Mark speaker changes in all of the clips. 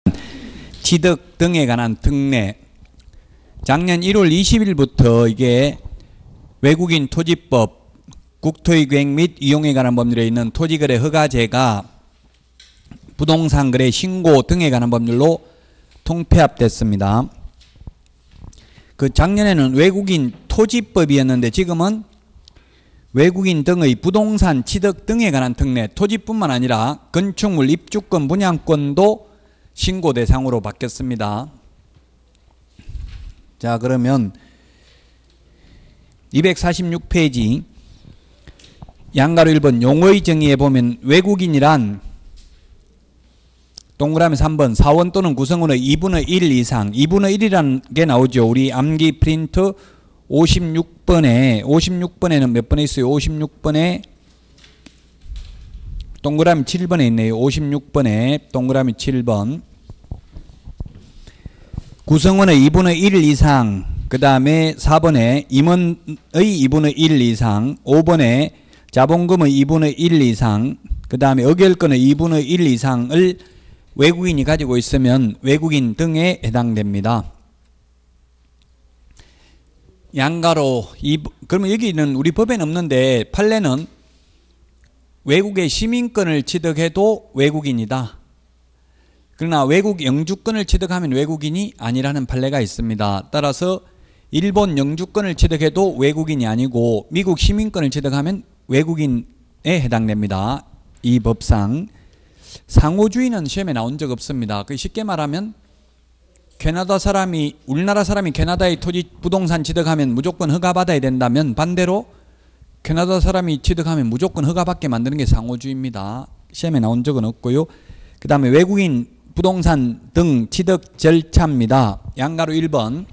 Speaker 1: 취득 등에 관한 특례. 작년 1월 20일부터 이게 외국인 토지법, 국토의 계획 및 이용에 관한 법률에 있는 토지거래 허가제가 부동산 거래 신고 등에 관한 법률로 통폐합됐습니다. 그 작년에는 외국인 토지법이었는데 지금은 외국인 등의 부동산 취득 등에 관한 특례, 토지뿐만 아니라 건축물 입주권, 분양권도 신고 대상으로 바뀌었습니다. 자, 그러면 246페이지 양가로 1번 용어의 정의에 보면 외국인이란 동그라미 3번 사원 또는 구성원의 2분의 1 이상, 2분의 1이라는 게 나오죠. 우리 암기 프린트 56번에는 몇 번에 있어요? 56번에 동그라미 7번에 있네요. 56번에 동그라미 7번. 구성원의 2분의 1 이상, 그 다음에 4번에 임원의 2분의 1 이상, 5번에 자본금의 2분의 1 이상, 그 다음에 의결권의 2분의 1 이상을 외국인이 가지고 있으면 외국인 등에 해당됩니다. 양가로 그러면 여기는 우리 법에는 없는데 판례는 외국의 시민권을 취득해도 외국인이다. 그러나 외국 영주권을 취득하면 외국인이 아니라는 판례가 있습니다. 따라서 일본 영주권을 취득해도 외국인이 아니고 미국 시민권을 취득하면 외국인에 해당됩니다. 이 법상. 상호주의는 시험에 나온 적 없습니다. 쉽게 말하면 캐나다 사람이 우리나라 사람이 캐나다의 토지 부동산 취득하면 무조건 허가받아야 된다면 반대로 캐나다 사람이 취득하면 무조건 허가받게 만드는 게 상호주의입니다. 시험에 나온 적은 없고요. 그 다음에 외국인 부동산 등 취득 절차입니다. 양가로 1번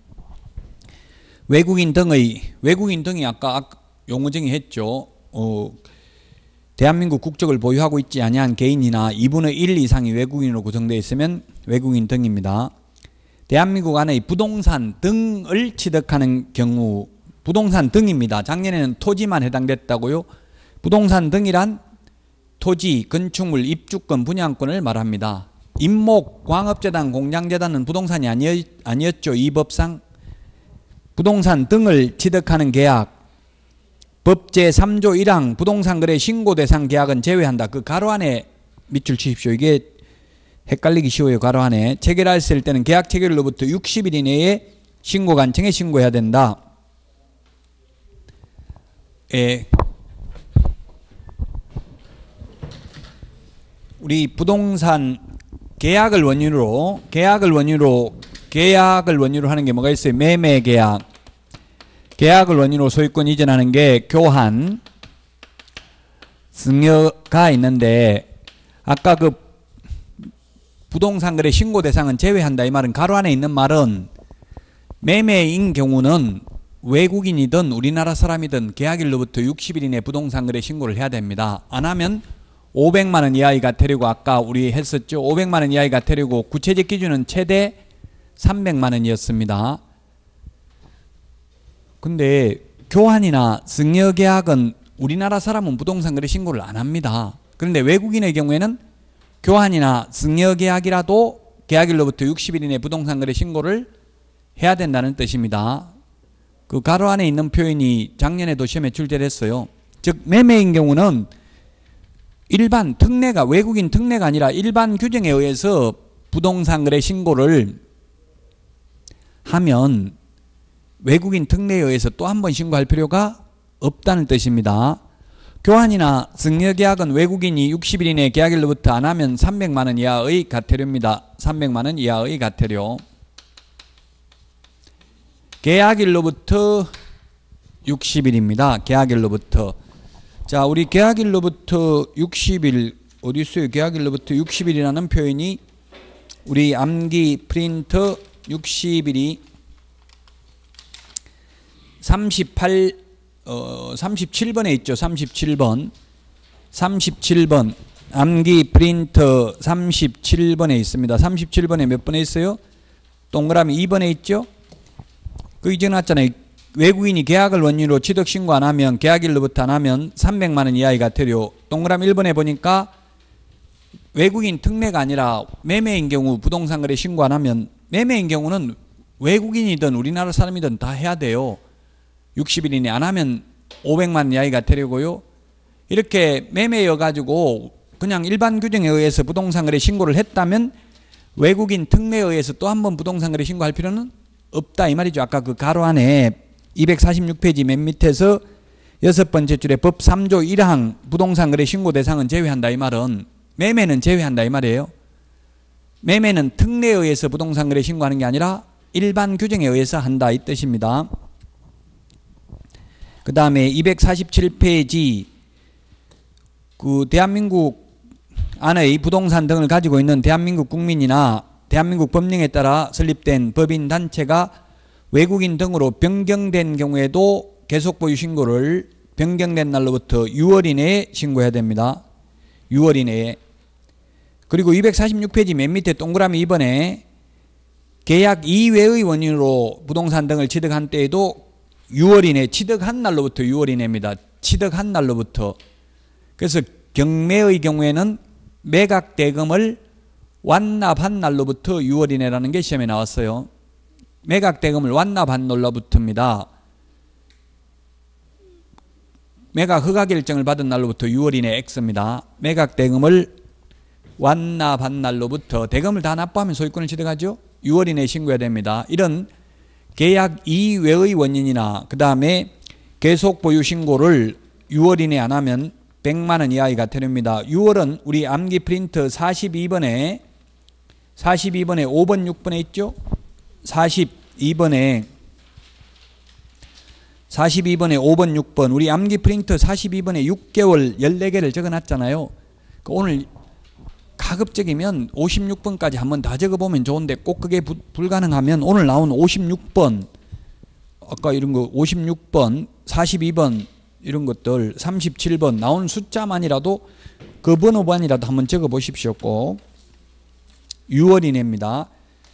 Speaker 1: 외국인 등이 아까 용어정의 했죠. 대한민국 국적을 보유하고 있지 아니한 개인이나 2분의 1 이상이 외국인으로 구성되어 있으면 외국인 등입니다. 대한민국 안의 부동산 등을 취득하는 경우 부동산 등입니다. 작년에는 토지만 해당됐다고요. 부동산 등이란 토지, 건축물, 입주권, 분양권을 말합니다. 임목, 광업재단, 공장재단은 부동산이 아니었죠. 이 법상. 부동산 등을 취득하는 계약, 법 제3조 1항 부동산 거래 신고 대상 계약은 제외한다. 그 가로 안에 밑줄 치십시오. 이게 헷갈리기 쉬워요. 가로 안에. 체결했을 때는 계약 체결로부터 60일 이내에 신고관청에 신고해야 된다. 우리 부동산 계약을 원인으로 하는 게 뭐가 있어요? 매매 계약. 계약을 원인으로 소유권 이전하는 게 교환, 승여가 있는데 아까 그 부동산 거래 신고 대상은 제외한다. 이 말은 가로 안에 있는 말은 매매인 경우는 외국인이든 우리나라 사람이든 계약일로부터 60일 이내 부동산 거래 신고를 해야 됩니다. 안 하면 500만 원 이하의 과태료고 아까 우리 했었죠. 500만 원 이하의 과태료고 구체적 기준은 최대 300만 원이었습니다. 근데 교환이나 승여계약은 우리나라 사람은 부동산 거래 신고를 안 합니다. 그런데 외국인의 경우에는 교환이나 승여계약이라도 계약일로부터 60일 이내 부동산 거래 신고를 해야 된다는 뜻입니다. 그 가로 안에 있는 표현이 작년에도 시험에 출제됐어요. 즉 매매인 경우는 일반 특례가 외국인 특례가 아니라 일반 규정에 의해서 부동산 거래 신고를 하면 외국인 특례에 의해서 또 한 번 신고할 필요가 없다는 뜻입니다. 교환이나 승여계약은 외국인이 60일 이내 계약일로부터 안 하면 300만 원 이하의 과태료입니다. 300만 원 이하의 과태료. 계약일로부터 60일입니다. 계약일로부터. 자, 우리 계약일로부터 60일 어디 있어요? 계약일로부터 60일이라는 표현이 우리 암기 프린터 60일이 37번에 있죠. 37번 암기 프린터 37번에 있습니다. 37번에 몇 번에 있어요? 동그라미 2번에 있죠. 그 이제 났잖아요. 외국인이 계약을 원인으로 취득 신고 안 하면 계약일로부터 안 하면 300만 원 이하의 과태료. 동그라미 1번에 보니까 외국인 특례가 아니라 매매인 경우 부동산 거래 신고 안 하면, 매매인 경우는 외국인이든 우리나라 사람이든 다 해야 돼요. 60일 이내 안 하면 500만 원 이하가 되려고요. 이렇게 매매여 가지고 그냥 일반 규정에 의해서 부동산 거래 신고를 했다면 외국인 특례에 의해서 또 한 번 부동산 거래 신고할 필요는 없다 이 말이죠. 아까 그 가로 안에 246페이지 맨 밑에서 6번째 줄에 법 3조 1항 부동산 거래 신고 대상은 제외한다 이 말은 매매는 제외한다 이 말이에요. 매매는 특례에 의해서 부동산 거래 신고하는 게 아니라 일반 규정에 의해서 한다 이 뜻입니다. 그 다음에 247페이지 그 대한민국 안의 부동산 등을 가지고 있는 대한민국 국민이나 대한민국 법령에 따라 설립된 법인 단체가 외국인 등으로 변경된 경우에도 계속 보유 신고를 변경된 날로부터 6월 이내에 신고해야 됩니다. 6월 이내에. 그리고 246페이지 맨 밑에 동그라미 2번에 계약 이외의 원인으로 부동산 등을 취득한 때에도 6월 이내, 취득한 날로부터 6월 이내입니다. 취득한 날로부터. 그래서 경매의 경우에는 매각 대금을 완납한 날로부터 6월 이내라는 게 시험에 나왔어요. 매각 대금을 완납한 날로부터입니다. 매각 허가 결정을 받은 날로부터 6월 이내 X입니다. 매각 대금을 완납한 날로부터 대금을 다 납부하면 소유권을 취득하죠. 6월 이내에 신고해야 됩니다. 이런 계약 이외의 원인이나 그 다음에 계속 보유 신고를 6월 이내 안 하면 100만 원 이하가 되립니다. 6월은 우리 암기 프린트 42번에 5번 6번에 있죠. 42번에 5번 6번 우리 암기 프린트 42번에 6개월 14개를 적어놨잖아요. 오늘 가급적이면 56번까지 한번 다 적어보면 좋은데 꼭 그게 불가능하면 오늘 나온 56번 아까 이런 거 56번 42번 이런 것들 37번 나온 숫자만이라도 그 번호만이라도 한번 적어보십시오. 꼭 6월 이내입니다.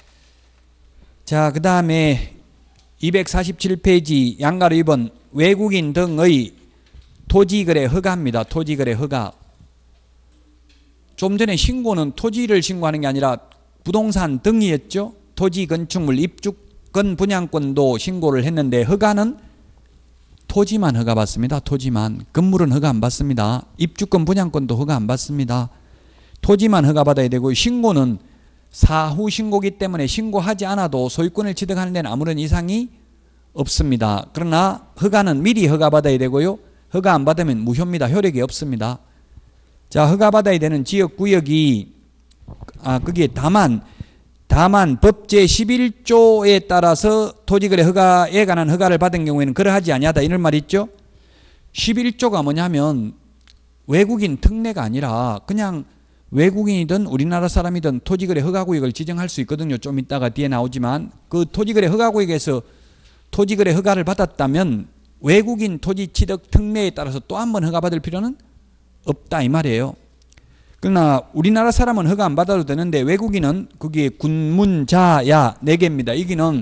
Speaker 1: 자, 그 다음에 247페이지 양가로 2번 외국인 등의 토지거래 허가입니다. 토지거래 허가. 좀 전에 신고는 토지를 신고하는 게 아니라 부동산 등이었죠. 토지, 건축물, 입주권, 분양권도 신고를 했는데 허가는 토지만 허가 받습니다. 토지만. 건물은 허가 안 받습니다. 입주권, 분양권도 허가 안 받습니다. 토지만 허가 받아야 되고 신고는 사후 신고기 때문에 신고하지 않아도 소유권을 취득하는 데는 아무런 이상이 없습니다. 그러나 허가는 미리 허가 받아야 되고요. 허가 안 받으면 무효입니다. 효력이 없습니다. 자, 허가 받아야 되는 지역 구역이 그게 다만 법 제11조에 따라서 토지거래 허가에 관한 허가를 받은 경우에는 그러하지 아니하다 이런 말이 있죠. 11조가 뭐냐면 외국인 특례가 아니라 그냥 외국인이든 우리나라 사람이든 토지거래 허가구역을 지정할 수 있거든요. 좀 이따가 뒤에 나오지만 그 토지거래 허가구역에서 토지거래 허가를 받았다면 외국인 토지 취득 특례에 따라서 또 한 번 허가받을 필요는 없다 이 말이에요. 그러나 우리나라 사람은 허가 안 받아도 되는데 외국인은 그게 군문자야 4개입니다. 여기는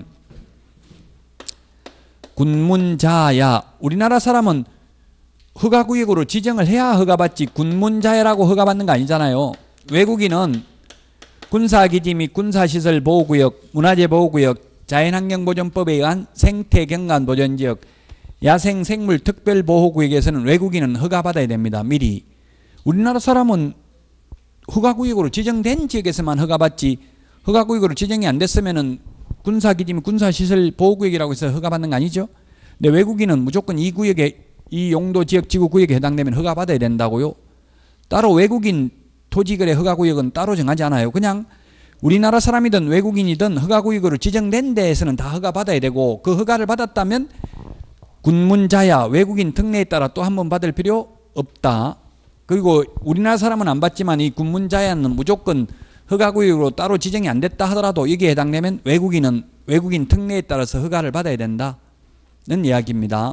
Speaker 1: 군문자야. 우리나라 사람은 허가구역으로 지정을 해야 허가받지 군문자야라고 허가받는 거 아니잖아요. 외국인은 군사기지 및 군사시설 보호구역, 문화재보호구역, 자연환경보전법에 의한 생태경관보전지역, 야생생물 특별보호구역에서는 외국인은 허가받아야 됩니다. 미리. 우리나라 사람은 허가구역으로 지정된 지역에서만 허가받지 허가구역으로 지정이 안 됐으면은 군사기지 및 군사시설 보호구역이라고 해서 허가받는 거 아니죠. 근데 외국인은 무조건 이 구역에 이 용도 지역 지구 구역에 해당되면 허가받아야 된다고요. 따로 외국인 토지거래 허가구역은 따로 정하지 않아요. 그냥 우리나라 사람이든 외국인이든 허가구역으로 지정된 데에서는 다 허가받아야 되고 그 허가를 받았다면 군문자야 외국인 특례에 따라 또 한 번 받을 필요 없다. 그리고 우리나라 사람은 안 받지만 이 군문자야는 무조건 허가구역으로 따로 지정이 안 됐다 하더라도 여기에 해당되면 외국인은 외국인 특례에 따라서 허가를 받아야 된다는 이야기입니다.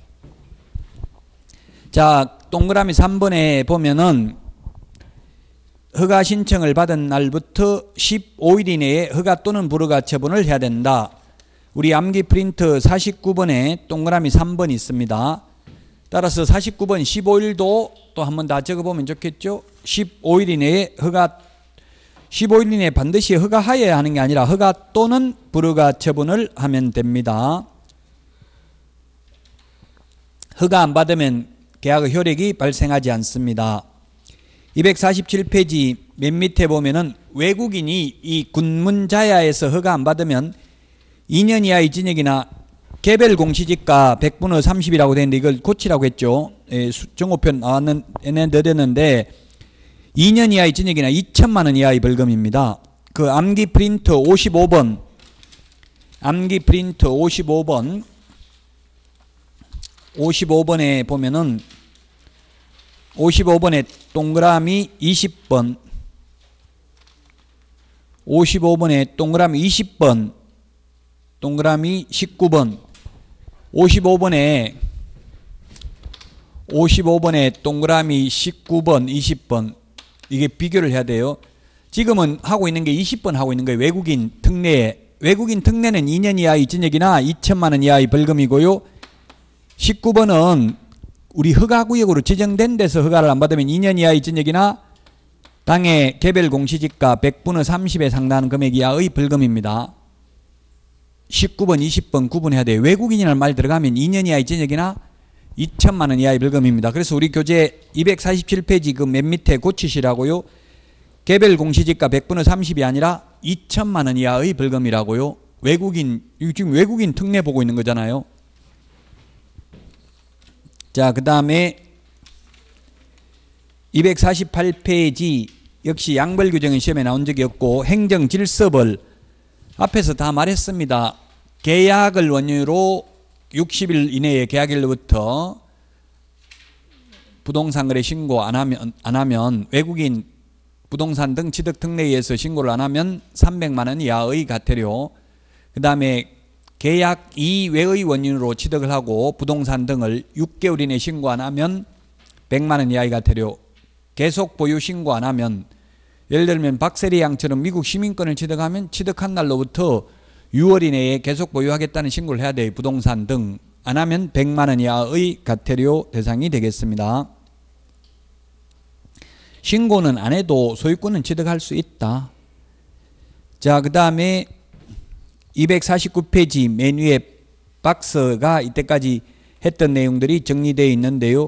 Speaker 1: 자, 동그라미 3번에 보면은 허가 신청을 받은 날부터 15일 이내에 허가 또는 불허가 처분을 해야 된다. 우리 암기 프린트 49번에 동그라미 3번 있습니다. 따라서 49번 15일도 또 한번 다 적어보면 좋겠죠. 15일 이내에 15일 이내에 반드시 허가하여야 하는 게 아니라 허가 또는 불허가 처분을 하면 됩니다. 허가 안 받으면 계약의 효력이 발생하지 않습니다. 247페이지 맨 밑에 보면은 외국인이 이 군문자야에서 허가 안 받으면 2년 이하의 징역이나 개별 공시지가 100분의 30이라고 되는데 이걸 고치라고 했죠. 정오편 내렸는데 2년 이하의 징역이나 2천만 원 이하의 벌금입니다. 그 암기 프린터 55번, 암기 프린터 55번에 보면은 55번에 동그라미 20번, 55번에 동그라미 20번, 동그라미 19번, 55번에 동그라미 19번, 20번 이게 비교를 해야 돼요. 지금은 하고 있는 게 20번 하고 있는 거예요. 외국인 특례. 외국인 특례는 2년 이하의 징역이나 2천만 원 이하의 벌금이고요. 19번은 우리 허가구역으로 지정된 데서 허가를 안 받으면 2년 이하의 징역이나 당해 개별 공시지가 100분의 30에 상당하는 금액 이하의 벌금입니다. 19번, 20번 구분해야 돼요. 외국인이라는 말 들어가면 2년 이하의 징역이나 2천만 원 이하의 벌금입니다. 그래서 우리 교재 247페이지 그 맨 밑에 고치시라고요. 개별 공시지가 100분의 30이 아니라 2천만 원 이하의 벌금이라고요. 지금 외국인 특례 보고 있는 거잖아요. 자, 그 다음에 248페이지 역시 양벌 규정은 시험에 나온 적이 없고 행정질서벌 앞에서 다 말했습니다. 계약을 원유로 60일 이내에 계약일로부터 부동산 거래 신고 안 하면 외국인 부동산 등 취득 특례에 의해서 신고를 안 하면 300만 원 이하의 과태료, 그 다음에 계약 이외의 원인으로 취득을 하고 부동산 등을 6개월 이내 신고 안 하면 100만 원 이하의 과태료, 계속 보유 신고 안 하면 예를 들면 박세리 양처럼 미국 시민권을 취득하면 취득한 날로부터 6월 이내에 계속 보유하겠다는 신고를 해야 돼요. 부동산 등 안 하면 100만 원 이하의 과태료 대상이 되겠습니다. 신고는 안 해도 소유권은 취득할 수 있다. 자, 그 다음에 249페이지 맨 위에 박스가 이때까지 했던 내용들이 정리되어 있는데요.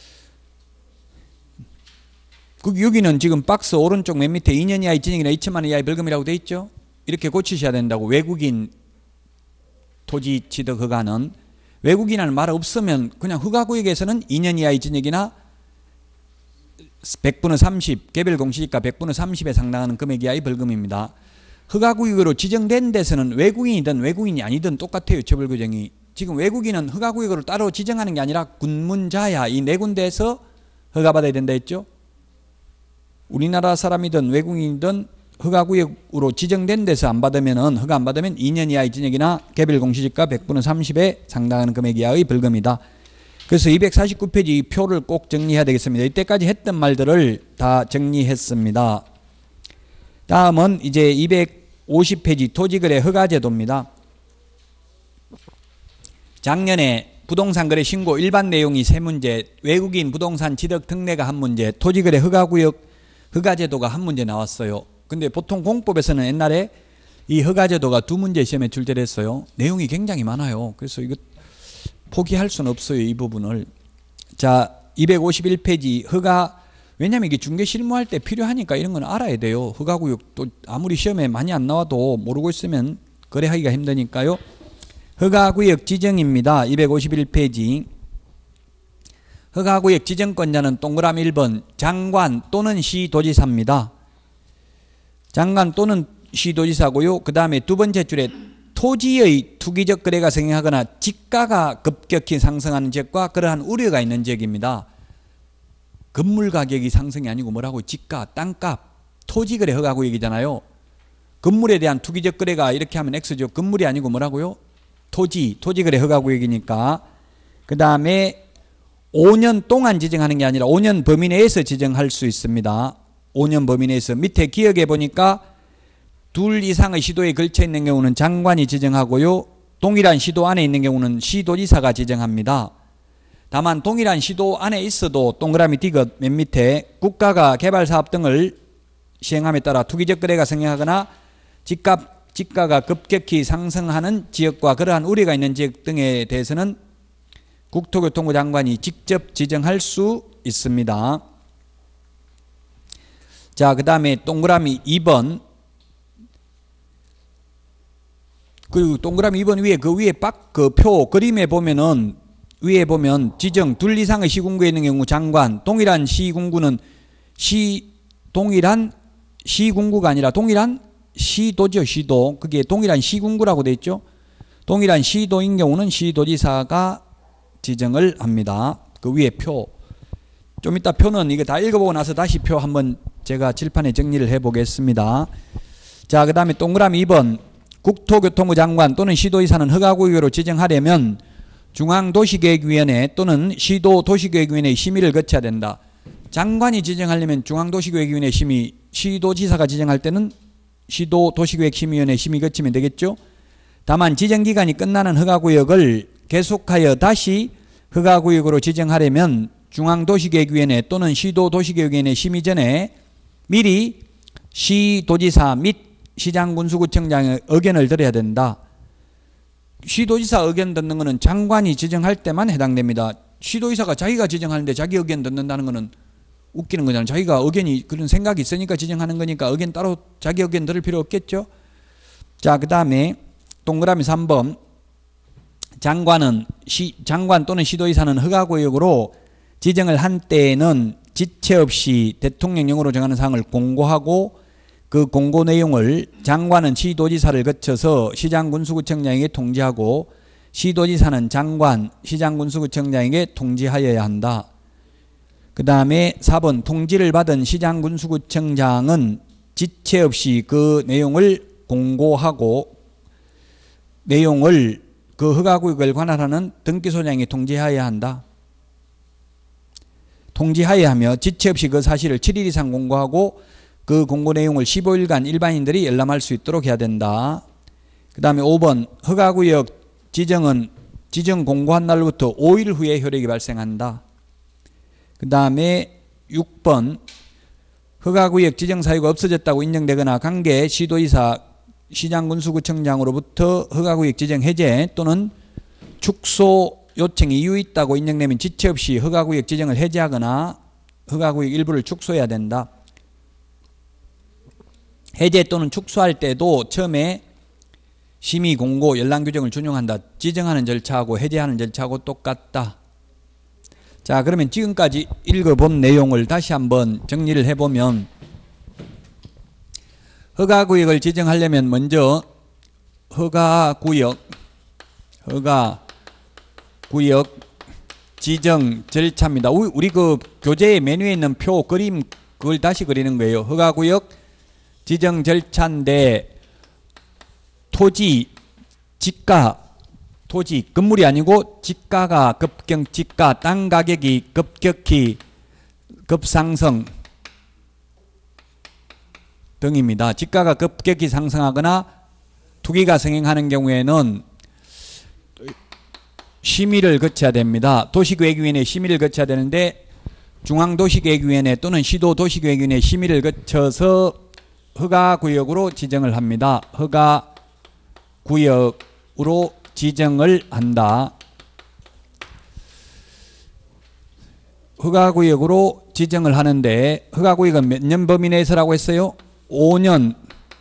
Speaker 1: 여기는 지금 박스 오른쪽 맨 밑에 2년 이하의 징역이나 2천만 원 이하의 벌금이라고 되어 있죠. 이렇게 고치셔야 된다고. 외국인 토지 취득 허가는 외국인이라는 말 없으면 그냥 허가구역에서는 2년 이하의 징역이나 100분의 30 개별 공시지가 100분의 30에 상당하는 금액 이하의 벌금입니다. 허가구역으로 지정된 데서는 외국인이든 외국인이 아니든 똑같아요. 처벌 규정이. 지금 외국인은 허가구역으로 따로 지정하는 게 아니라 군문자야 이 네 군데에서 허가받아야 된다 했죠. 우리나라 사람이든 외국인이든 허가구역으로 지정된 데서 안 받으면은 허가 안 받으면 2년 이하의 징역이나 개별 공시지가 100분의 30에 상당하는 금액 이하의 벌금이다. 그래서 249페이지 이 표를 꼭 정리해야 되겠습니다. 이때까지 했던 말들을 다 정리했습니다. 다음은 이제 250페이지 토지거래 허가제도입니다. 작년에 부동산 거래 신고 일반 내용이 3문제, 외국인 부동산 취득 특례가 1문제, 토지거래 허가구역 허가제도가 1문제 나왔어요. 근데 보통 공법에서는 옛날에 이 허가제도가 2문제 시험에 출제됐어요. 내용이 굉장히 많아요. 그래서 이거 포기할 수는 없어요. 이 부분을. 자, 251페이지 허가, 왜냐하면 이게 중개 실무할 때 필요하니까 이런 건 알아야 돼요. 허가구역 또 아무리 시험에 많이 안 나와도 모르고 있으면 거래하기가 힘드니까요. 허가구역 지정입니다. 251페이지. 허가구역 지정권자는 동그라미 1번 장관 또는 시도지사입니다. 장관 또는 시도지사고요. 그 다음에 두 번째 줄에 토지의 투기적 거래가 성행하거나 지가가 급격히 상승하는 지역과 그러한 우려가 있는 지역입니다. 건물 가격이 상승이 아니고 뭐라고 지가, 땅값, 토지거래 허가구역이잖아요. 건물에 대한 투기적 거래가 이렇게 하면 X죠. 건물이 아니고 뭐라고요? 토지거래 허가구역이니까. 그 다음에 5년 동안 지정하는 게 아니라 5년 범위 내에서 지정할 수 있습니다. 5년 범위 내에서. 밑에 기억해 보니까 2 이상의 시도에 걸쳐 있는 경우는 장관이 지정하고요. 동일한 시도 안에 있는 경우는 시도지사가 지정합니다. 다만 동일한 시도 안에 있어도 동그라미 디귿 맨 밑에 국가가 개발사업 등을 시행함에 따라 투기적 거래가 성행하거나 집가가 급격히 상승하는 지역과 그러한 우려가 있는 지역 등에 대해서는 국토교통부 장관이 직접 지정할 수 있습니다. 자, 그 다음에 동그라미 2번. 그리고 동그라미 2번 위에 그 위에 그 표 그림에 보면은 위에 보면 지정 둘 이상의 시군구에 있는 경우 장관, 동일한 시군구는 동일한 시군구가 아니라 동일한 시도죠, 시도. 그게 동일한 시군구라고 돼 있죠. 동일한 시도인 경우는 시도지사가 지정을 합니다. 그 위에 표. 좀 이따 표는 이거 다 읽어보고 나서 다시 표 한번 제가 칠판에 정리를 해보겠습니다. 자, 그 다음에 동그라미 2번. 국토교통부 장관 또는 시도지사는 허가구역으로 지정하려면 중앙도시계획위원회 또는 시도도시계획위원회의 심의를 거쳐야 된다. 장관이 지정하려면 중앙도시계획위원회 심의, 시도지사가 지정할 때는 시도도시계획심의위원회 심의 거치면 되겠죠. 다만 지정기간이 끝나는 허가구역을 계속하여 다시 허가구역으로 지정하려면 중앙도시계획위원회 또는 시도도시계획위원회 심의 전에 미리 시도지사 및 시장군수구청장의 의견을 들어야 된다. 시도지사 의견 듣는 것은 장관이 지정할 때만 해당됩니다. 시도지사가 자기가 지정하는데 자기 의견 듣는다는 것은 웃기는 거잖아요. 자기가 의견이 그런 생각이 있으니까 지정하는 거니까 의견 따로 자기 의견 들을 필요 없겠죠. 자, 그 다음에 동그라미 3번. 장관 또는 시도지사는 허가구역으로 지정을 한 때에는 지체 없이 대통령령으로 정하는 사항을 공고하고 그 공고 내용을 장관은 시도지사를 거쳐서 시장군수구청장에게 통지하고 시도지사는 장관, 시장군수구청장에게 통지하여야 한다. 그 다음에 4번 통지를 받은 시장군수구청장은 지체 없이 그 내용을 공고하고 내용을 그 허가구역을 관할하는 등기소장에게 통지하여야 한다. 통지하여야 하며 지체 없이 그 사실을 7일 이상 공고하고 그 공고 내용을 15일간 일반인들이 열람할 수 있도록 해야 된다. 그 다음에 5번 허가구역 지정은 지정 공고한 날로부터 5일 후에 효력이 발생한다. 그 다음에 6번 허가구역 지정 사유가 없어졌다고 인정되거나 관계 시도지사 시장군수구청장으로부터 허가구역 지정 해제 또는 축소 요청이 이유 있다고 인정되면 지체 없이 허가구역 지정을 해제하거나 허가구역 일부를 축소해야 된다. 해제 또는 축소할 때도 처음에 심의 공고 열람 규정을 준용한다. 지정하는 절차하고 해제하는 절차하고 똑같다. 자, 그러면 지금까지 읽어본 내용을 다시 한번 정리를 해보면 허가구역을 지정하려면 먼저 허가구역 지정 절차입니다. 우리 그 교재의 메뉴에 있는 표 그림 그걸 다시 그리는 거예요. 허가구역 지정 절차인데 토지 건물이 아니고 지가가 지가 땅 가격이 급격히 급상승 등입니다. 지가가 급격히 상승하거나 투기가 성행하는 경우에는 심의를 거쳐야 됩니다. 도시계획위원회 심의를 거쳐야 되는데 중앙도시계획위원회 또는 시도도시계획위원회 심의를 거쳐서 허가구역으로 지정을 합니다. 허가구역으로 지정을 한다. 허가구역으로 지정을 하는데 허가구역은 몇 년 범위 내에서라고 했어요? 5년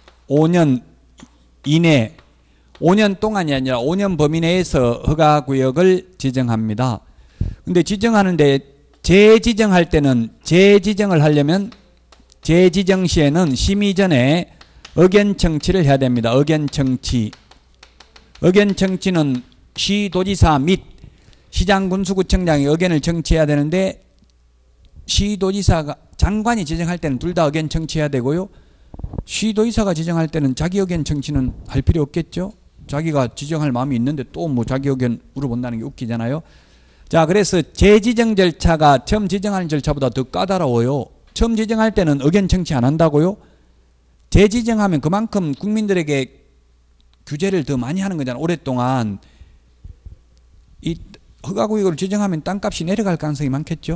Speaker 1: 이내 5년 동안이 아니라 5년 범위 내에서 허가구역을 지정합니다. 근데 지정하는데 재지정할 때는 재지정을 하려면 재지정 시에는 심의 전에 의견 청취를 해야 됩니다. 의견 청취는 시도지사 및 시장군수구청장이 의견을 청취해야 되는데 시도지사가 장관이 지정할 때는 둘 다 의견 청취해야 되고요. 시도지사가 지정할 때는 자기 의견 청취는 할 필요 없겠죠. 자기가 지정할 마음이 있는데 또 뭐 자기 의견 물어본다는 게 웃기잖아요. 자, 그래서 재지정 절차가 처음 지정하는 절차보다 더 까다로워요. 처음 지정할 때는 의견 청취 안 한다고요? 재지정하면 그만큼 국민들에게 규제를 더 많이 하는 거잖아요. 오랫동안 허가구역으로 지정하면 땅값이 내려갈 가능성이 많겠죠.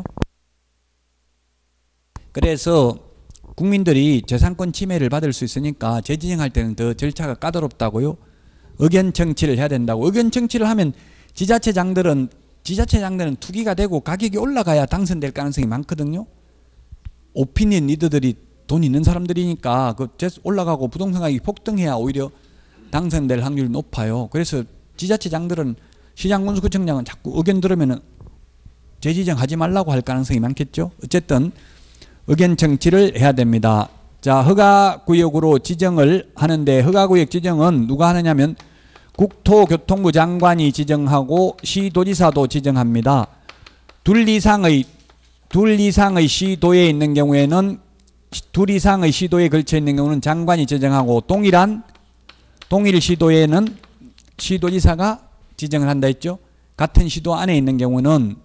Speaker 1: 그래서 국민들이 재산권 침해를 받을 수 있으니까 재지정할 때는 더 절차가 까다롭다고요. 의견 청취를 해야 된다고. 의견 청취를 하면 지자체장들은 투기가 되고 가격이 올라가야 당선될 가능성이 많거든요. 오피니언 리더들이 돈 있는 사람들이니까 그 올라가고 부동산 가격이 폭등해야 오히려 당선될 확률이 높아요. 그래서 지자체장들은 시장군수구청장은 자꾸 의견 들으면은 재지정하지 말라고 할 가능성이 많겠죠. 어쨌든 의견 청취를 해야 됩니다. 자, 허가구역으로 지정을 하는데 허가구역 지정은 누가 하느냐면 국토교통부 장관이 지정하고 시도지사도 지정합니다. 둘 이상의 시도에 있는 경우에는 둘 이상의 시도에 걸쳐 있는 경우는 장관이 지정하고 동일 시도에는 시도지사가 지정을 한다 했죠. 같은 시도 안에 있는 경우는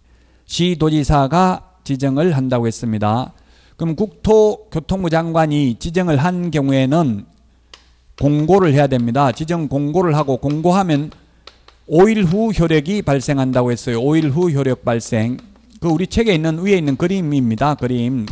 Speaker 1: 시도지사가 지정을 한다고 했습니다. 그럼 국토교통부 장관이 지정을 한 경우에는 공고를 해야 됩니다. 지정 공고를 하고 공고하면 5일 후 효력이 발생한다고 했어요. 5일 후 효력 발생. 그 우리 책에 있는 위에 있는 그림입니다. 그림.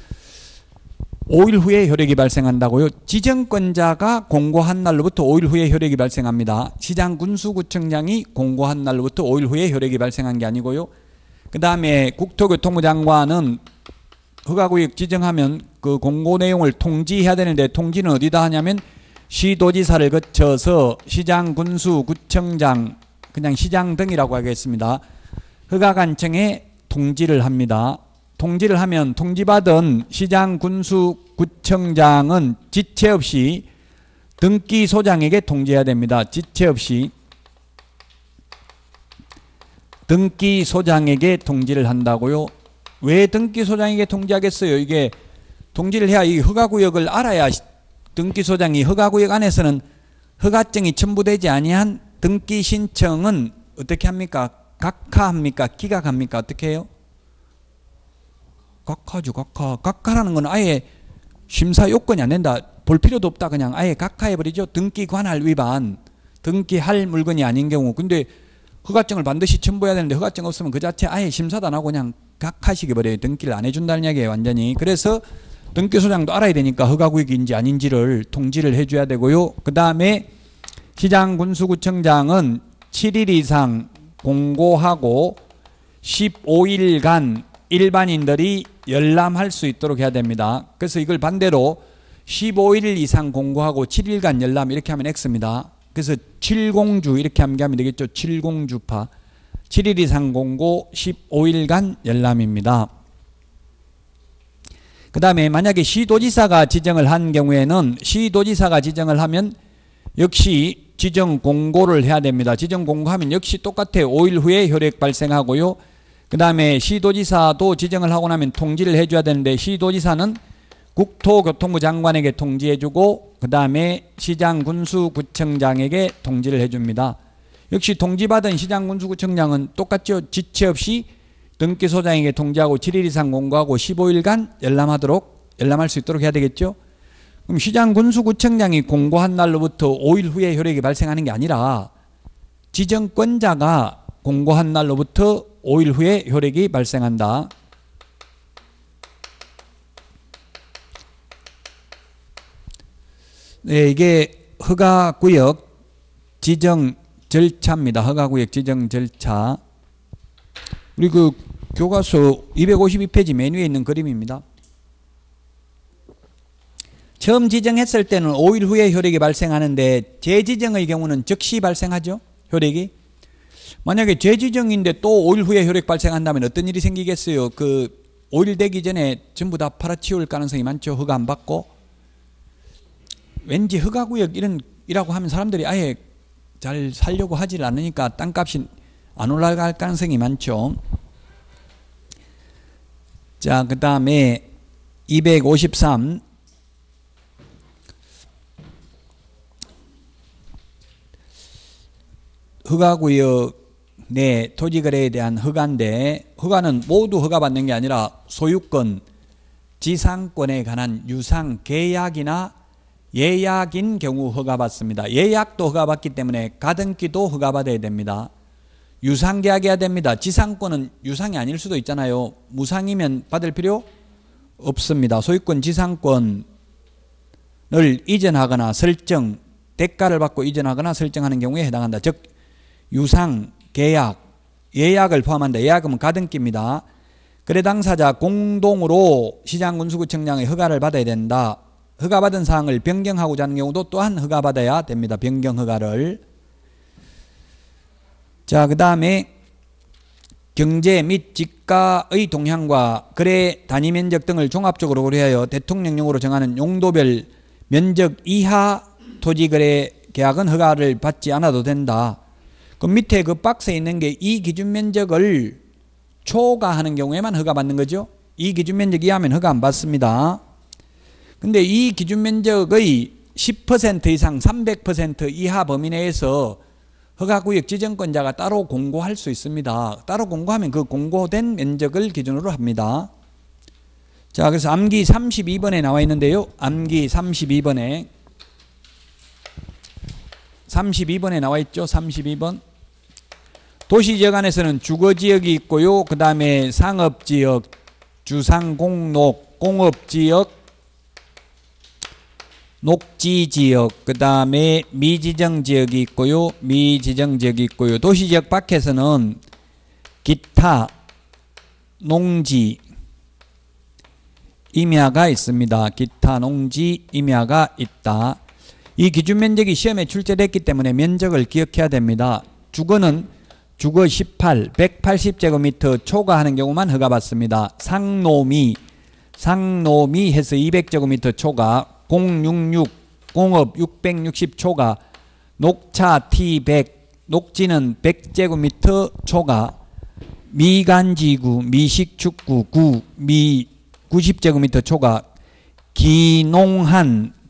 Speaker 1: 5일 후에 효력이 발생한다고요. 지정권자가 공고한 날로부터 5일 후에 효력이 발생합니다. 시장군수구청장이 공고한 날로부터 5일 후에 효력이 발생한 게 아니고요. 그 다음에 국토교통부 장관은 허가구역 지정하면 그 공고 내용을 통지해야 되는데 통지는 어디다 하냐면 시도지사를 거쳐서 시장군수구청장, 그냥 시장 등이라고 하겠습니다. 허가관청에 통지를 합니다. 통지를 하면 통지받은 시장군수구청장은 지체 없이 등기소장에게 통지해야 됩니다. 지체 없이 등기소장에게 통지를 한다고요. 왜 등기소장에게 통지하겠어요? 이게 통지를 해야 이 허가구역을 알아야 등기소장이 허가구역 안에서는 허가증이 첨부되지 아니한 등기신청은 어떻게 합니까? 각하합니까? 기각합니까? 어떻게 해요? 각하죠. 각하라는 건 아예 심사 요건이 안 된다. 볼 필요도 없다. 그냥 아예 각하해버리죠. 등기 관할 위반. 등기할 물건이 아닌 경우. 근데 허가증을 반드시 첨부해야 되는데 허가증 없으면 그 자체 아예 심사도 안 하고 그냥 각하시켜버려요. 등기를 안 해준다는 이야기예요. 완전히. 그래서 등기소장도 알아야 되니까 허가구역인지 아닌지를 통지를 해줘야 되고요. 그 다음에 시장군수구청장은 7일 이상 공고하고 15일간 일반인들이 열람할 수 있도록 해야 됩니다. 그래서 이걸 반대로 15일 이상 공고하고 7일간 열람 이렇게 하면 X입니다. 그래서 7공주 이렇게 하면 되겠죠. 7공주파. 7일 이상 공고 15일간 열람입니다. 그 다음에 만약에 시도지사가 지정을 한 경우에는 시도지사가 지정을 하면 역시 지정 공고를 해야 됩니다. 지정 공고하면 역시 똑같아요. 5일 후에 효력 발생하고요. 그 다음에 시도지사도 지정을 하고 나면 통지를 해줘야 되는데 시도지사는 국토교통부 장관에게 통지해주고 그 다음에 시장군수구청장에게 통지를 해줍니다. 역시 통지받은 시장군수구청장은 똑같죠. 지체 없이 등기소장에게 통지하고 7일 이상 공고하고 15일간 열람할 수 있도록 해야 되겠죠. 그럼 시장군수구청장이 공고한 날로부터 5일 후에 효력이 발생하는 게 아니라 지정권자가 공고한 날로부터 5일 후에 효력이 발생한다. 네, 이게 허가구역 지정 절차입니다. 허가구역 지정 절차. 우리 그 교과서 252페이지 맨 위에 있는 그림입니다. 처음 지정했을 때는 5일 후에 효력이 발생하는데 재지정의 경우는 즉시 발생하죠. 효력이. 만약에 재지정인데 또 5일 후에 효력 발생한다면 어떤 일이 생기겠어요? 그 5일 되기 전에 전부 다 팔아치울 가능성이 많죠. 허가 안 받고. 왠지 허가구역 이라고 하면 사람들이 아예 잘 살려고 하질 않으니까 땅값이 안 올라갈 가능성이 많죠. 자, 그 다음에 253 허가구역 내 토지거래에 대한 허가인데 허가는 모두 허가받는 게 아니라 소유권, 지상권에 관한 유상, 계약이나 예약인 경우 허가받습니다. 예약도 허가받기 때문에 가등기도 허가받아야 됩니다. 유상계약해야 됩니다. 지상권은 유상이 아닐 수도 있잖아요. 무상이면 받을 필요 없습니다. 소유권 지상권을 이전하거나 설정, 대가를 받고 이전하거나 설정하는 경우에 해당한다. 즉 유상, 계약, 예약을 포함한다. 예약은 가등기입니다. 거래 당사자 공동으로 시장군수구청장의 허가를 받아야 된다. 허가받은 사항을 변경하고자 하는 경우도 또한 허가받아야 됩니다. 변경 허가를. 자, 그 다음에 경제 및 지가의 동향과 거래 단위 면적 등을 종합적으로 고려하여 대통령령으로 정하는 용도별 면적 이하 토지거래 계약은 허가를 받지 않아도 된다. 그 밑에 그 박스에 있는 게 이 기준 면적을 초과하는 경우에만 허가받는 거죠. 이 기준 면적 이하면 허가 안 받습니다. 근데 이 기준 면적의 10% 이상 300% 이하 범위 내에서 허가구역 지정권자가 따로 공고할 수 있습니다. 따로 공고하면 그 공고된 면적을 기준으로 합니다. 자, 그래서 암기 32번에 나와 있는데요. 암기 32번에 나와 있죠. 32번. 도시지역 안에서는 주거지역이 있고요. 그 다음에 상업지역, 주상공록, 공업지역, 녹지지역, 그 다음에 미지정지역이 있고요. 미지정지역이 있고요. 도시지역 밖에서는 기타, 농지, 임야가 있습니다. 기타, 농지, 임야가 있다. 이 기준 면적이 시험에 출제됐기 때문에 면적을 기억해야 됩니다. 주거는 주거 18, 180제곱미터 초과하는 경우만 허가받습니다. 상노미 해서 200제곱미터 초과, 066, 공업 660 초과, 녹차 T100, 녹지는 100제곱미터 초과, 미간지구, 미식축구 9, 미 90제곱미터 초과, 기농한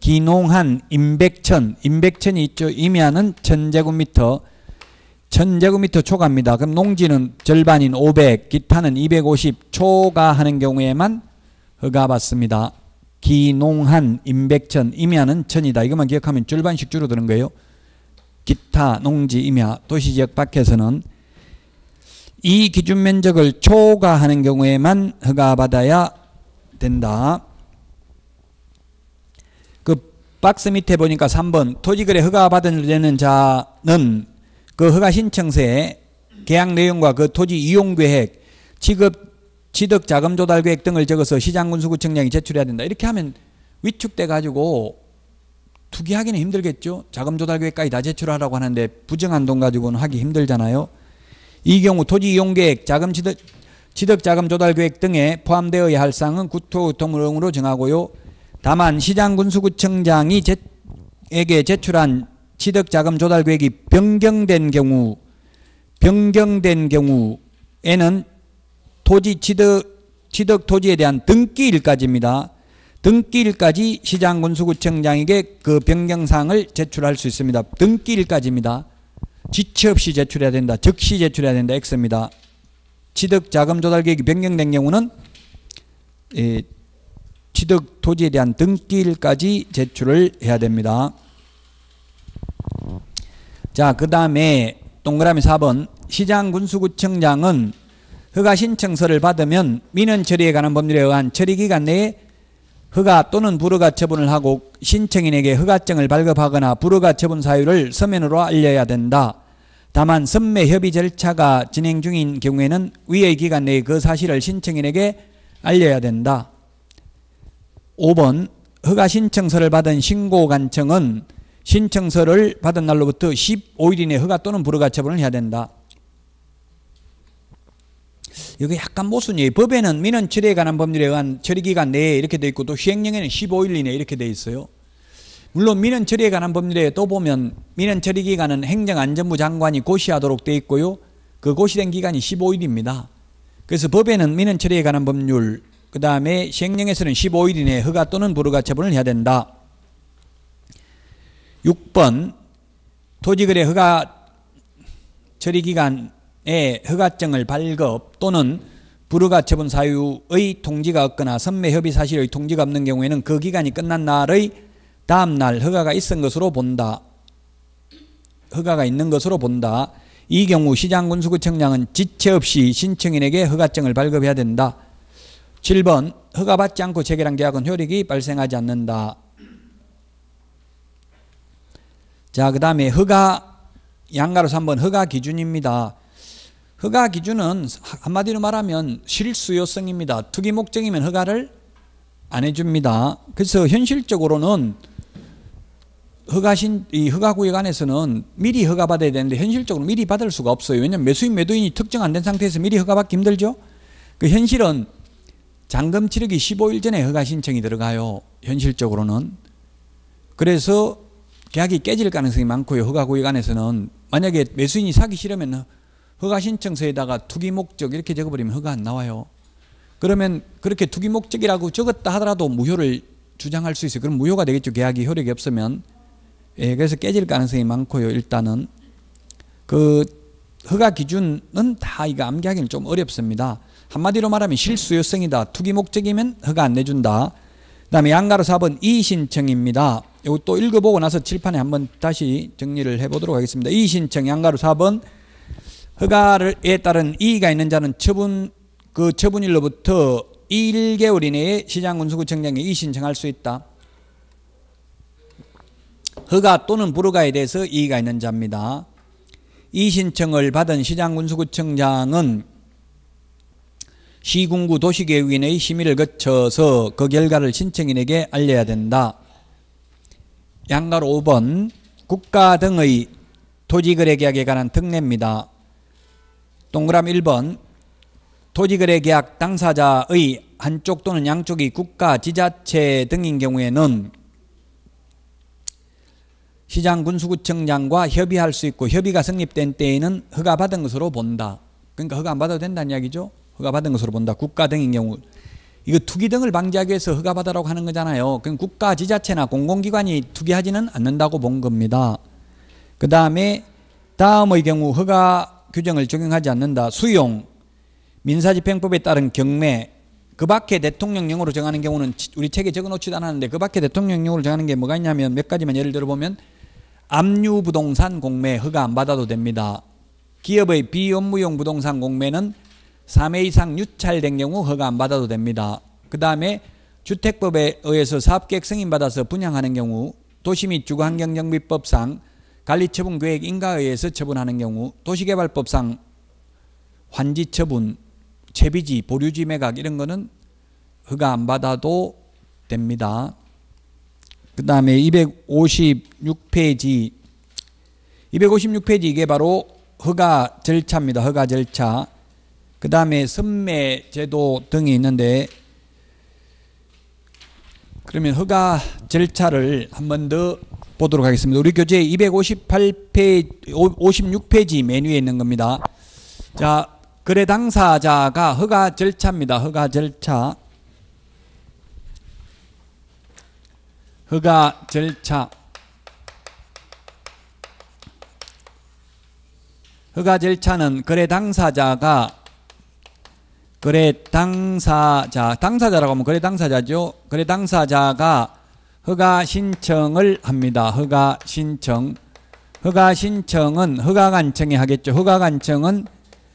Speaker 1: 임백천이 있죠. 임야는 1000제곱미터, 1000제곱미터 초과입니다. 그럼 농지는 절반인 500, 기타는 250 초과하는 경우에만 허가받습니다. 기농한 임백천, 임야는 1000이다. 이것만 기억하면 절반씩 줄어드는 거예요. 기타, 농지, 임야, 도시지역 밖에서는 이 기준 면적을 초과하는 경우에만 허가받아야 된다. 그 박스 밑에 보니까 3번 토지거래 허가받으려는 자는 그 허가 신청서에 계약 내용과 그 토지 이용 계획, 취득 자금 조달 계획 등을 적어서 시장군수구청장이 제출해야 된다. 이렇게 하면 위축돼 가지고 투기하기는 힘들겠죠. 자금 조달 계획까지 다 제출하라고 하는데 부정한 돈 가지고는 하기 힘들잖아요. 이 경우 토지 이용 계획, 취득 자금 조달 계획 등에 포함되어야 할 사항은 국토교통부령으로 정하고요. 다만 시장군수구청장이 에게 제출한 취득 자금 조달 계획이 변경된 경우에는 토지 취득 토지에 대한 등기일까지입니다. 등기일까지 시장군수구청장에게 그 변경사항을 제출할 수 있습니다. 등기일까지입니다. 지체 없이 제출해야 된다. 즉시 제출해야 된다. X입니다. 취득 자금 조달 계획이 변경된 경우는 취득 토지에 대한 등기일까지 제출을 해야 됩니다. 자, 그 다음에 동그라미 4번 시장군수구청장은 허가 신청서를 받으면 민원 처리에 관한 법률에 의한 처리기간 내에 허가 또는 불허가 처분을 하고 신청인에게 허가증을 발급하거나 불허가 처분 사유를 서면으로 알려야 된다. 다만 선매 협의 절차가 진행 중인 경우에는 위의 기간 내에 그 사실을 신청인에게 알려야 된다. 5번 허가 신청서를 받은 신고관청은 신청서를 받은 날로부터 15일 이내 허가 또는 불허가 처분을 해야 된다. 여기 약간 모순이에요. 법에는 민원 처리에 관한 법률에 의한 처리기간 내에 이렇게 돼 있고 또 시행령에는 15일 이내 이렇게 돼 있어요. 물론 민원 처리에 관한 법률에 또 보면 민원 처리 기간은 행정안전부 장관이 고시하도록 돼 있고요. 그 고시된 기간이 15일입니다. 그래서 법에는 민원 처리에 관한 법률, 그 다음에 시행령에서는 15일 이내에 허가 또는 불허가 처분을 해야 된다. 6번 토지거래 허가 처리기간에 허가증을 발급 또는 불허가 처분 사유의 통지가 없거나 선매협의 사실의 통지가 없는 경우에는 그 기간이 끝난 날의 다음 날 허가가 있은 것으로 본다. 허가가 있는 것으로 본다. 이 경우 시장군수구청장은 지체 없이 신청인에게 허가증을 발급해야 된다. 7번 허가받지 않고 체결한 계약은 효력이 발생하지 않는다. 자, 그 다음에 허가, 양가로 3번 허가 기준입니다. 허가 기준은 한마디로 말하면 실수요성입니다. 투기 목적이면 허가를 안 해줍니다. 그래서 현실적으로는 이 허가구역 안에서는 미리 허가받아야 되는데 현실적으로 미리 받을 수가 없어요. 왜냐하면 매수인, 매도인이 특정 안 된 상태에서 미리 허가받기 힘들죠. 그 현실은 잔금 치르기 15일 전에 허가 신청이 들어가요. 현실적으로는. 그래서 계약이 깨질 가능성이 많고요. 허가구역 안에서는. 만약에 매수인이 사기 싫으면 허가 신청서에다가 투기 목적 이렇게 적어버리면 허가 안 나와요. 그러면 그렇게 투기 목적이라고 적었다 하더라도 무효를 주장할 수 있어요. 그럼 무효가 되겠죠. 계약이 효력이 없으면. 예, 그래서 깨질 가능성이 많고요. 일단은 그 허가 기준은 다 이거 암기하기는 좀 어렵습니다. 한마디로 말하면 실수요성이다. 투기 목적이면 허가 안 내준다. 그 다음에 양가로 4번 이의신청입니다. 이것도 읽어보고 나서 칠판에 한번 다시 정리를 해보도록 하겠습니다. 이의신청 양가로 4번 허가에 따른 이의가 있는 자는 처분일로부터 1개월 이내에 시장군수구청장에 이의신청할 수 있다. 허가 또는 불허가에 대해서 이의가 있는 자입니다. 이의신청을 받은 시장군수구청장은 시군구 도시계획위원회의 심의를 거쳐서 그 결과를 신청인에게 알려야 된다. 양가로 5번 국가 등의 토지거래계약에 관한 특례입니다. 동그라미 1번 토지거래계약 당사자의 한쪽 또는 양쪽이 국가, 지자체 등인 경우에는 시장군수구청장과 협의할 수 있고 협의가 성립된 때에는 허가받은 것으로 본다. 그러니까 허가 안 받아도 된다는 이야기죠. 허가받은 것으로 본다. 국가 등인 경우. 이거 투기 등을 방지하기 위해서 허가받으라고 하는 거잖아요. 그럼 국가, 지자체나 공공기관이 투기하지는 않는다고 본 겁니다. 그 다음에 다음의 경우 허가 규정을 적용하지 않는다. 수용, 민사집행법에 따른 경매, 그 밖에 대통령령으로 정하는 경우는 우리 책에 적어놓지도 않았는데 그 밖에 대통령령으로 정하는 게 뭐가 있냐면 몇 가지만 예를 들어보면 압류부동산 공매 허가 안 받아도 됩니다. 기업의 비업무용 부동산 공매는 3회 이상 유찰된 경우 허가 안 받아도 됩니다. 그 다음에 주택법에 의해서 사업계획 승인받아서 분양하는 경우, 도시 및 주거환경정비법상 관리처분계획 인가에 의해서 처분하는 경우, 도시개발법상 환지처분, 채비지, 보류지 매각 이런 거는 허가 안 받아도 됩니다. 그 다음에 256페이지 이게 바로 허가 절차입니다. 허가 절차. 그 다음에 선매제도 등이 있는데 그러면 허가 절차를 한 번 더 보도록 하겠습니다. 우리 교재 56페이지 메뉴에 있는 겁니다. 자, 거래 당사자가 허가 절차입니다. 허가 절차. 허가 절차. 허가 절차는 당사자라고 하면 거래 당사자죠. 거래 당사자가 허가 신청을 합니다. 허가 신청. 허가 신청은 허가관청이 하겠죠. 허가관청은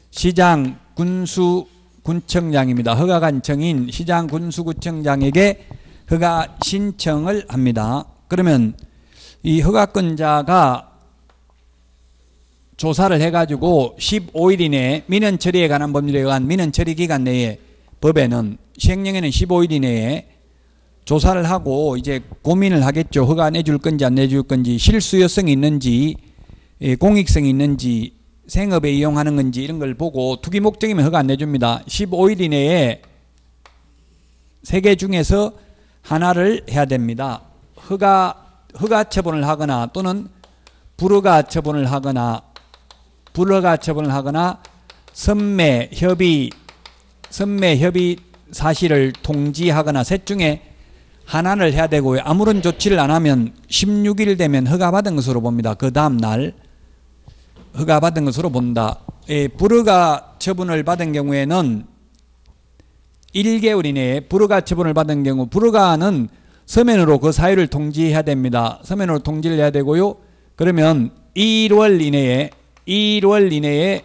Speaker 1: 시장군수구청장입니다. 허가관청인 시장군수구청장에게 허가 신청을 합니다. 그러면 이 허가권자가 조사를 해가지고 15일 이내에 민원 처리에 관한 법률에 의한 민원 처리 기간 내에 법에는 시행령에는 15일 이내에 조사를 하고 이제 고민을 하겠죠. 허가 내줄 건지 안 내줄 건지, 실수요성이 있는지, 공익성이 있는지, 생업에 이용하는 건지 이런 걸 보고 투기 목적이면 허가 안 내줍니다. 15일 이내에 3개 중에서 하나를 해야 됩니다. 허가 처분을 하거나 또는 불허가 처분을 하거나 선매 협의 사실을 통지하거나 셋 중에 하나를 해야 되고요. 아무런 조치를 안 하면 16일 되면 허가받은 것으로 봅니다. 그 다음 날 허가받은 것으로 본다. 불허가 처분을 받은 경우에는 1개월 이내에 불허가 처분을 받은 경우, 불허가는 서면으로 그 사유를 통지해야 됩니다. 서면으로 통지를 해야 되고요. 그러면 1월 이내에 1월 이내에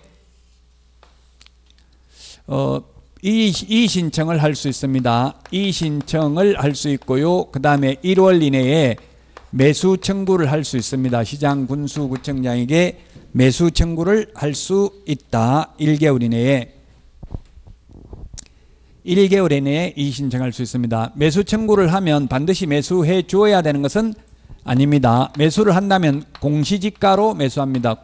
Speaker 1: 이의신청을 할 수 있습니다. 이의신청을 할 수 있고요. 그 다음에 1월 이내에 매수 청구를 할 수 있습니다. 시장, 군수, 구청장에게 매수 청구를 할 수 있다. 1개월 이내에. 1개월 이내에 이의신청할 수 있습니다. 매수 청구를 하면 반드시 매수해 주어야 되는 것은 아닙니다. 매수를 한다면 공시지가로 매수합니다.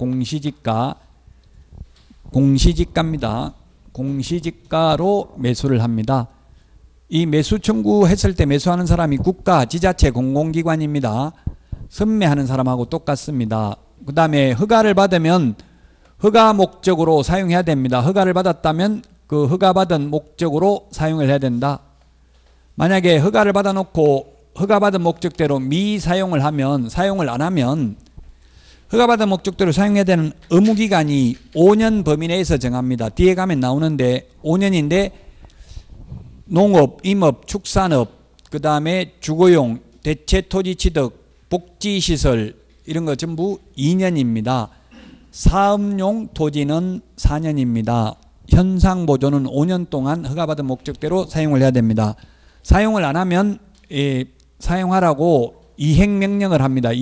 Speaker 1: 공시지가입니다. 공시지가로 매수를 합니다. 이 매수 청구했을 때 매수하는 사람이 국가, 지자체, 공공기관입니다. 선매하는 사람하고 똑같습니다. 그 다음에 허가를 받으면 허가 목적으로 사용해야 됩니다. 허가를 받았다면 그 허가받은 목적으로 사용을 해야 된다. 만약에 허가를 받아놓고 허가받은 목적대로 미사용을 하면, 사용을 안 하면 허가받은 목적대로 사용해야 되는 의무기간이 5년 범위 내에서 정합니다. 뒤에 가면 나오는데 5년인데 농업, 임업, 축산업, 그 다음에 주거용, 대체토지취득, 복지시설 이런 거 전부 2년입니다. 사업용 토지는 4년입니다. 현상보존은 5년 동안 허가받은 목적대로 사용을 해야 됩니다. 사용을 안 하면 사용하라고 이행명령을 합니다.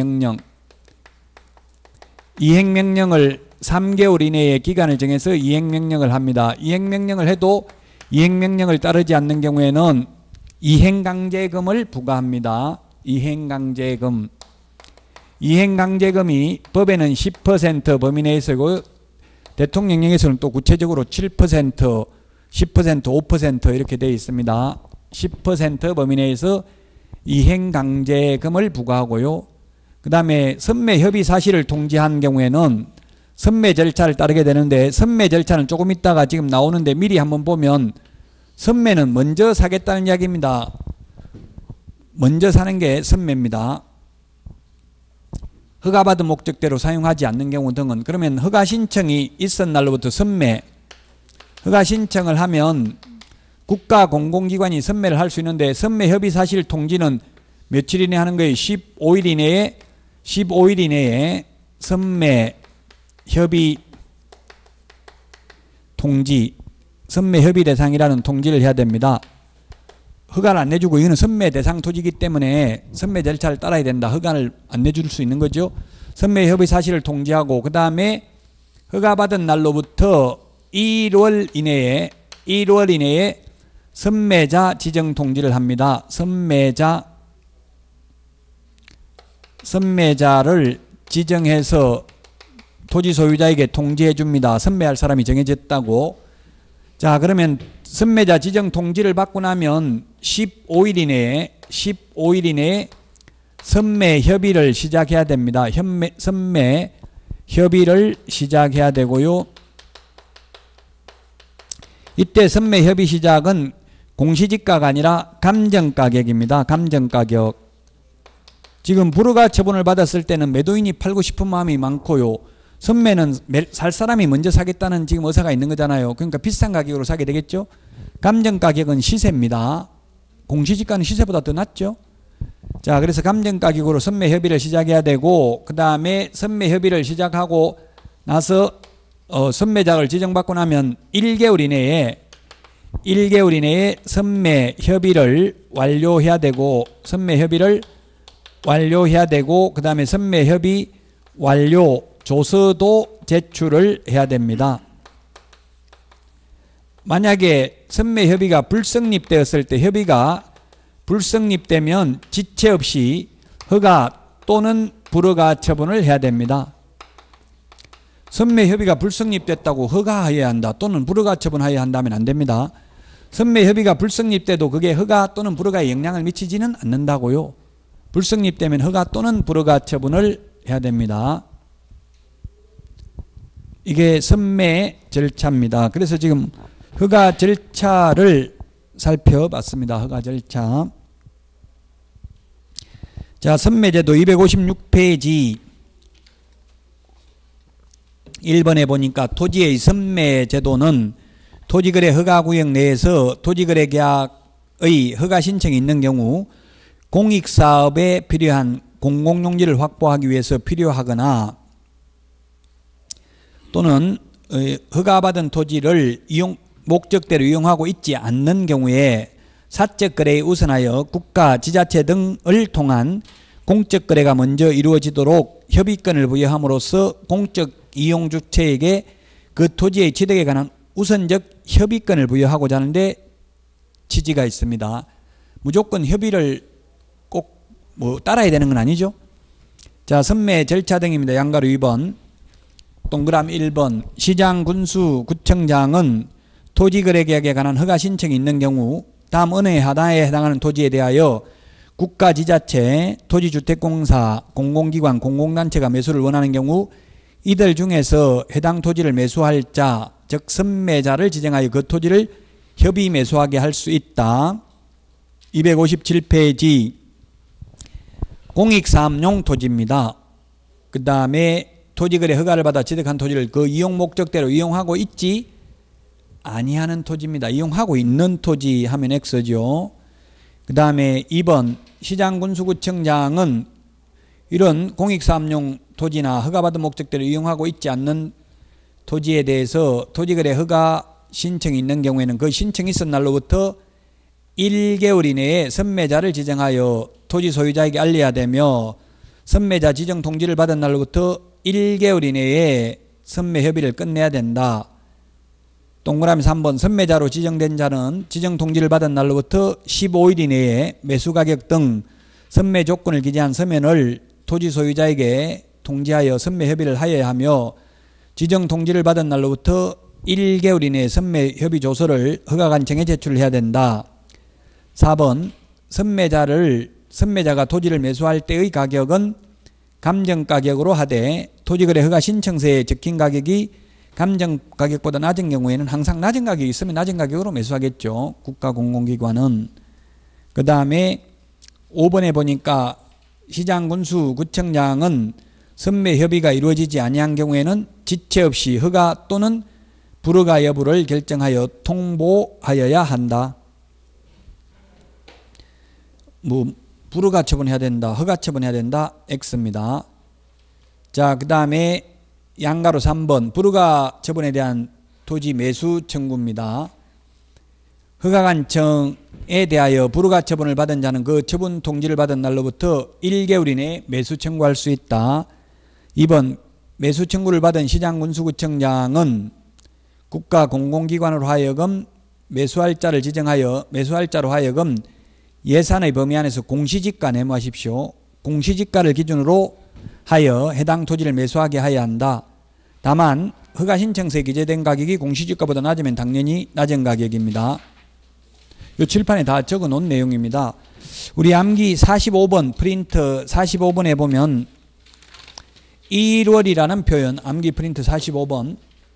Speaker 1: 이행명령을 3개월 이내에 기간을 정해서 이행명령을 합니다. 이행명령을 해도 이행명령을 따르지 않는 경우에는 이행강제금을 부과합니다. 이행강제금이 법에는 10% 범위 내에서고 대통령령에서는 또 구체적으로 7%, 10%, 5% 이렇게 되어 있습니다. 10% 범위 내에서 이행강제금을 부과하고요. 그 다음에 선매협의 사실을 통지한 경우에는 선매 절차를 따르게 되는데, 선매 절차는 조금 있다가 지금 나오는데 미리 한번 보면 선매는 먼저 사겠다는 이야기입니다. 먼저 사는 게 선매입니다. 허가받은 목적대로 사용하지 않는 경우 등은, 그러면 허가 신청이 있은 날로부터 선매, 허가 신청을 하면 국가 공공기관이 선매를 할 수 있는데, 선매 협의 사실 통지는 며칠 이내에 하는 거예요? 15일 이내에 선매 협의 통지, 선매 협의 대상이라는 통지를 해야 됩니다. 허가를 안 내주고, 이거는 선매 대상 토지이기 때문에 선매 절차를 따라야 된다. 허가를 안 내줄 수 있는 거죠. 선매 협의 사실을 통지하고, 그 다음에 허가받은 날로부터 1월 이내에 선매자 지정 통지를 합니다. 선매자를 지정해서 토지 소유자에게 통지해 줍니다. 선매할 사람이 정해졌다고. 자, 그러면 선매자 지정 통지를 받고 나면 15일 이내에 선매 협의를 시작해야 됩니다. 선매 협의를 시작해야 되고요. 이때 선매 협의 시작은 공시지가가 아니라 감정가격입니다. 감정가격. 지금 불허가 처분을 받았을 때는 매도인이 팔고 싶은 마음이 많고요. 선매는 살 사람이 먼저 사겠다는 지금 의사가 있는 거잖아요. 그러니까 비싼 가격으로 사게 되겠죠. 감정가격은 시세입니다. 공시지가는 시세보다 더 낮죠. 자, 그래서 감정가격으로 선매협의를 시작해야 되고, 그 다음에 선매협의를 시작하고 나서 선매자를 지정받고 나면 1개월 이내에 선매협의를 완료해야 되고, 그 다음에 선매협의 완료 조서도 제출을 해야 됩니다. 만약에 선매협의가 불성립되었을 때, 협의가 불성립되면 지체 없이 허가 또는 불허가 처분을 해야 됩니다. 선매협의가 불성립됐다고 허가해야 한다 또는 불허가 처분해야 한다면 안 됩니다. 선매협의가 불성립돼도 그게 허가 또는 불허가에 영향을 미치지는 않는다고요. 불성립되면 허가 또는 불허가 처분을 해야 됩니다. 이게 선매 절차입니다. 그래서 지금 허가 절차를 살펴봤습니다. 허가 절차. 자, 선매제도 256페이지 1번에 보니까 토지의 선매제도는 토지거래 허가구역 내에서 토지거래계약의 허가 신청이 있는 경우 공익사업에 필요한 공공용지를 확보하기 위해서 필요하거나 또는 허가받은 토지를 목적대로 이용하고 있지 않는 경우에 사적 거래에 우선하여 국가, 지자체 등을 통한 공적 거래가 먼저 이루어지도록 협의권을 부여함으로써 공적 이용 주체에게 그 토지의 취득에 관한 우선적 협의권을 부여하고자 하는데 취지가 있습니다. 무조건 협의를 꼭 따라야 되는 건 아니죠. 자, 선매 절차 등입니다. 양가로 2번. 동그라미 1번. 시장, 군수, 구청장은 토지거래계약에 관한 허가 신청이 있는 경우 다음 어느 하나에 해당하는 토지에 대하여 국가, 지자체, 토지주택공사, 공공기관, 공공단체가 매수를 원하는 경우 이들 중에서 해당 토지를 매수할 자, 즉 선매자를 지정하여 그 토지를 협의 매수하게 할 수 있다. 257페이지 공익사업용 토지입니다. 그 다음에 토지거래 허가를 받아 취득한 토지를 그 이용 목적대로 이용하고 있지 아니하는 토지입니다. 이용하고 있는 토지 하면 X죠. 그 다음에 2번 시장군수구청장은 이런 공익사업용 토지나 허가받은 목적대로 이용하고 있지 않는 토지에 대해서 토지거래 허가 신청이 있는 경우에는 그 신청이 있은 날로부터 1개월 이내에 선매자를 지정하여 토지 소유자에게 알려야 되며 선매자 지정 통지를 받은 날로부터 1개월 이내에 선매 협의를 끝내야 된다. 동그라미 3번 선매자로 지정된 자는 지정 통지를 받은 날로부터 15일 이내에 매수가격 등 선매 조건을 기재한 서면을 토지 소유자에게 통지하여 선매 협의를 하여야 하며 지정 통지를 받은 날로부터 1개월 이내에 선매 협의 조서를 허가관청에 제출해야 된다. 4번 선매자가 토지를 매수할 때의 가격은 감정가격으로 하되 토지거래 허가 신청서에 적힌 가격이 감정가격보다 낮은 경우에는 항상 낮은 가격이 있으면 낮은 가격으로 매수하겠죠. 국가공공기관은. 그 다음에 5번에 보니까 시장군수 구청장은 선매 협의가 이루어지지 아니한 경우에는 지체 없이 허가 또는 불허가 여부를 결정하여 통보하여야 한다. 불허가 처분해야 된다, 허가 처분해야 된다, X입니다. 자, 그 다음에 양가로 3번 불허가 처분에 대한 토지 매수 청구입니다. 허가관청에 대하여 불허가 처분을 받은 자는 그 처분 통지를 받은 날로부터 1개월 이내에 매수 청구할 수 있다. 2번 매수 청구를 받은 시장군수구청장은 국가공공기관으로 하여금 매수할 자를 지정하여 매수할 자로 하여금 예산의 범위 안에서 공시지가 내무하십시오. 공시지가를 기준으로 하여 해당 토지를 매수하게 하여야 한다. 다만 허가신청서에 기재된 가격이 공시지가보다 낮으면 당연히 낮은 가격입니다. 이 칠판에 다 적어 놓은 내용입니다. 우리 암기 45번 프린트 45번에 보면 1월이라는 표현, 암기 프린트 45번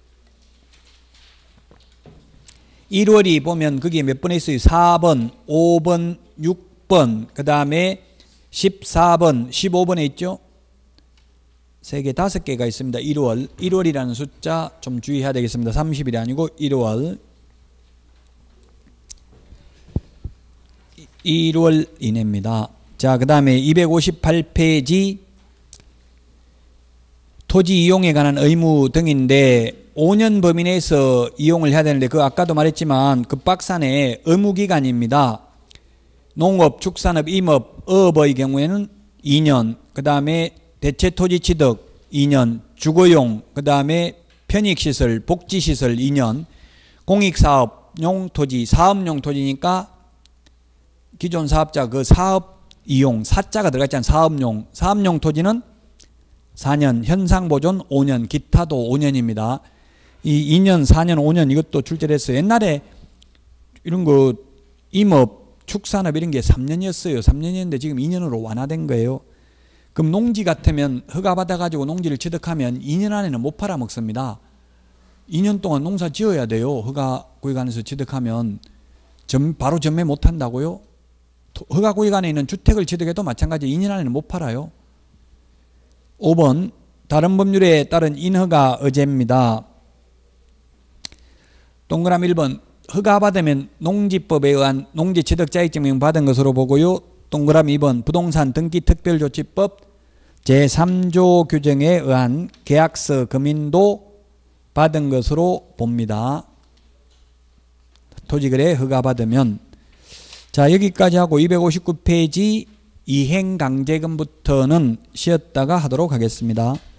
Speaker 1: 1월이 보면 거기에 몇 번에 있어요? 4번, 5번, 6번, 그 다음에 14번, 15번에 있죠? 3개, 5개가 있습니다. 1월. 1월이라는 숫자 좀 주의해야 되겠습니다. 30일이 아니고 1월. 1월 이내입니다. 자, 그 다음에 258페이지 토지 이용에 관한 의무 등인데 5년 범위 내에서 이용을 해야 되는데 그 아까도 말했지만 그 박스 안에 의무기간입니다. 농업, 축산업, 임업, 어업의 경우에는 2년, 그 다음에 대체토지 취득 2년, 주거용, 그 다음에 편익시설, 복지시설 2년, 공익사업용 토지, 사업용 토지니까 기존 사업자 그 사업 이용, 사자가 들어갔지 않습니까? 사업용 토지는 4년, 현상보존 5년, 기타도 5년입니다. 이 2년, 4년, 5년 이것도 출제됐어요. 옛날에 이런 거 임업, 축산업 이런 게 3년이었어요. 3년이었는데 지금 2년으로 완화된 거예요. 그럼 농지 같으면 허가 받아가지고 농지를 취득하면 2년 안에는 못 팔아먹습니다. 2년 동안 농사 지어야 돼요. 허가 구역안에서 취득하면 바로 전매 못 한다고요? 허가 구역안에 있는 주택을 취득해도 마찬가지 2년 안에는 못 팔아요. 5번 다른 법률에 따른 인허가 의제입니다. 동그라미 1번 허가받으면 농지법에 의한 농지취득자격증명 받은 것으로 보고요. 동그라미 2번 부동산 등기특별조치법 제3조 규정에 의한 계약서 금인도 받은 것으로 봅니다. 토지거래 허가받으면. 자, 여기까지 하고 259페이지 이행강제금부터는 쉬었다가 하도록 하겠습니다.